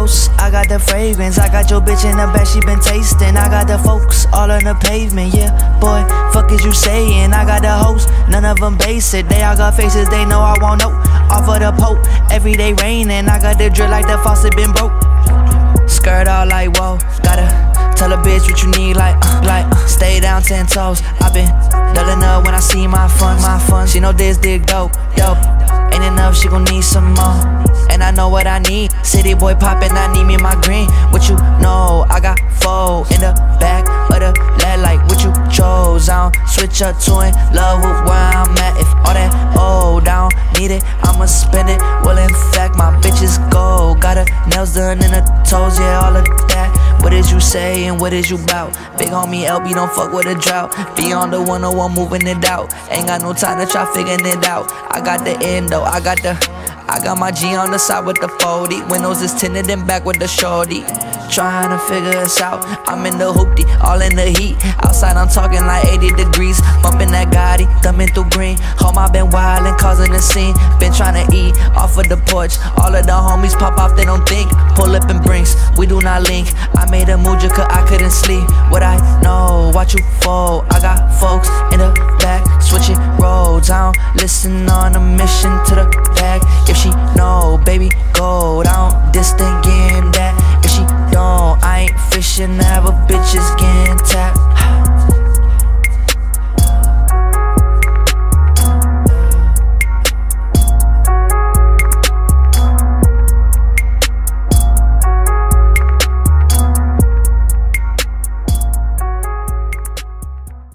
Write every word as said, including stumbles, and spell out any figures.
ghosts, I got the fragrance. I got your bitch in the back, she been tasting. I got the folks all on the pavement, yeah. Boy, fuck is you saying? I got the hoes, none of them basic. They all got faces, they know I won't know. Off of the pope, everyday raining. I got the drill like the faucet been broke. Skirt all like whoa, gotta tell a bitch what you need like, uh, like uh, stay down ten toes. I been doubling up when I see my fun, my fun. She know this dig dope, dope. Ain't enough, she gon' need some more. And I know what I need. City boy poppin', I need me my green. What you know? I got four in the back of the lad, like what you chose. I don't switch up to in love with where I'm at. If all that old, I don't need it, I'ma spend it. Well, in fact, my bitches go. Got her nails done in her toes, yeah, all of that. What is you say and what is you bout? Big homie L B, don't fuck with a drought. Be on the one oh one, moving it out. Ain't got no time to try figuring it out. I got the endo, I got the I got my G on the side with the forty. Windows is tinted and back with the shorty. Trying to figure us out. I'm in the hoopty, all in the heat. Outside I'm talking like eighty degrees. Bumping that Gotti, thumbing through green. Home I been wildin', causing a scene. Been trying to eat off of the porch. All of the homies pop off, they don't think. Pull up and brinks, we do not link. I made a mood cause I couldn't sleep. What I know, watch you fold. I got folks in the back, switching roads. I don't listen on a mission to the bag. If she know, baby, gold. I